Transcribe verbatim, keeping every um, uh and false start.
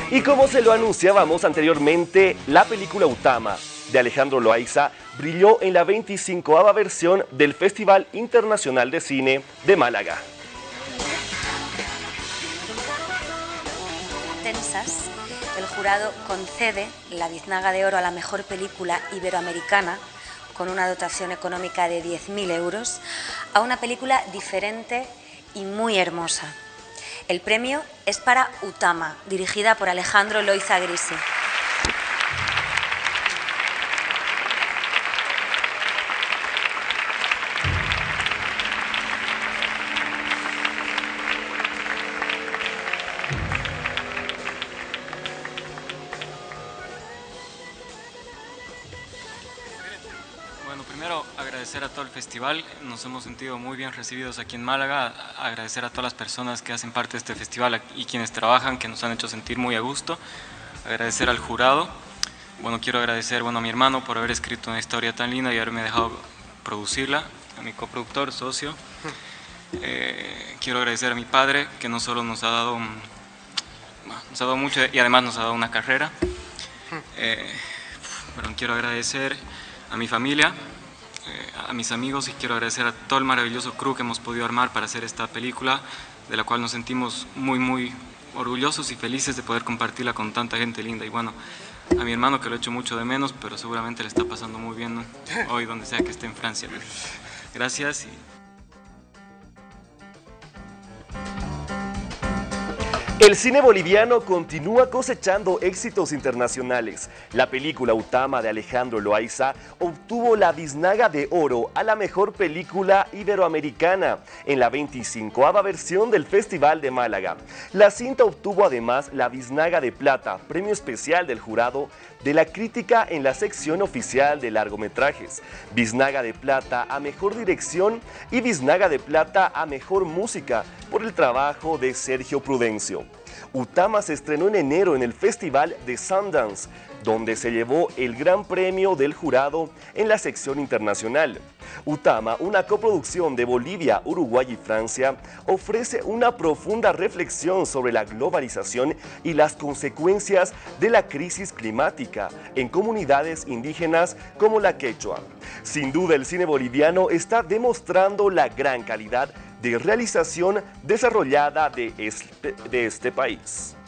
Y como se lo anunciábamos anteriormente, la película Utama de Alejandro Loaiza brilló en la veinticincoava versión del Festival Internacional de Cine de Málaga. Tensas, el jurado concede la Biznaga de Oro a la mejor película iberoamericana con una dotación económica de diez mil euros a una película diferente y muy hermosa. El premio es para Utama, dirigida por Alejandro Loaiza Grisi. Bueno, primero agradecer a todo el festival, nos hemos sentido muy bien recibidos aquí en Málaga, agradecer a todas las personas que hacen parte de este festival y quienes trabajan, que nos han hecho sentir muy a gusto, agradecer al jurado, bueno, quiero agradecer bueno, a mi hermano por haber escrito una historia tan linda y haberme dejado producirla, a mi coproductor, socio, eh, quiero agradecer a mi padre, que no solo nos ha dado, nos ha dado mucho y además nos ha dado una carrera, eh, bueno, quiero agradecer a mi familia, eh, a mis amigos y quiero agradecer a todo el maravilloso crew que hemos podido armar para hacer esta película, de la cual nos sentimos muy, muy orgullosos y felices de poder compartirla con tanta gente linda. Y bueno, a mi hermano que lo echo mucho de menos, pero seguramente le está pasando muy bien, ¿no? Hoy, donde sea que esté en Francia. Gracias. Y... El cine boliviano continúa cosechando éxitos internacionales. La película Utama de Alejandro Loaiza obtuvo la Biznaga de Oro a la mejor película iberoamericana en la veinticincoava versión del Festival de Málaga. La cinta obtuvo además la Biznaga de Plata, premio especial del jurado de la crítica en la sección oficial de largometrajes, Biznaga de Plata a mejor dirección y Biznaga de Plata a mejor música por el trabajo de Sergio Prudencio. Utama se estrenó en enero en el Festival de Sundance, donde se llevó el gran premio del jurado en la sección internacional. Utama, una coproducción de Bolivia, Uruguay y Francia, ofrece una profunda reflexión sobre la globalización y las consecuencias de la crisis climática en comunidades indígenas como la quechua. Sin duda, el cine boliviano está demostrando la gran calidad de realización desarrollada de este, de este país.